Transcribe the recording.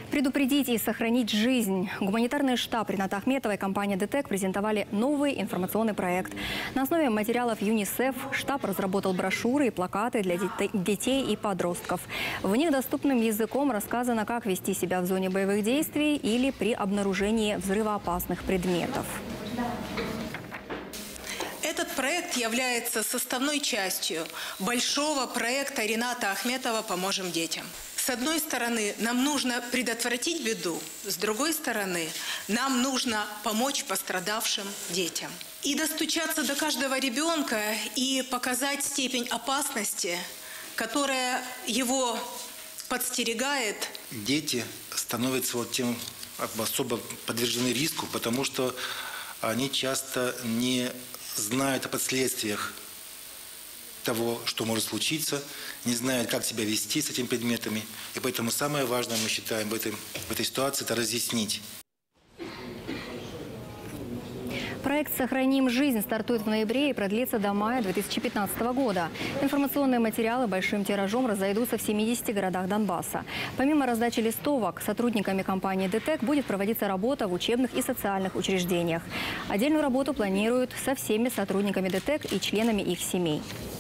Предупредить и сохранить жизнь. Гуманитарный штаб Рената Ахметова и компания ДТЭК презентовали новый информационный проект. На основе материалов ЮНИСЕФ штаб разработал брошюры и плакаты для детей и подростков. В них доступным языком рассказано, как вести себя в зоне боевых действий или при обнаружении взрывоопасных предметов. Этот проект является составной частью большого проекта Рената Ахметова «Поможем детям». С одной стороны, нам нужно предотвратить беду, с другой стороны, нам нужно помочь пострадавшим детям. И достучаться до каждого ребенка и показать степень опасности, которая его подстерегает. Дети становятся тем особо подвержены риску, потому что они часто не знают о последствиях того, что может случиться, не знают, как себя вести с этими предметами. И поэтому самое важное, мы считаем, в этой ситуации – это разъяснить. Проект «Сохраним жизнь» стартует в ноябре и продлится до мая 2015 года. Информационные материалы большим тиражом разойдутся в 70 городах Донбасса. Помимо раздачи листовок, сотрудниками компании ДТЭК будет проводиться работа в учебных и социальных учреждениях. Отдельную работу планируют со всеми сотрудниками ДТЭК и членами их семей.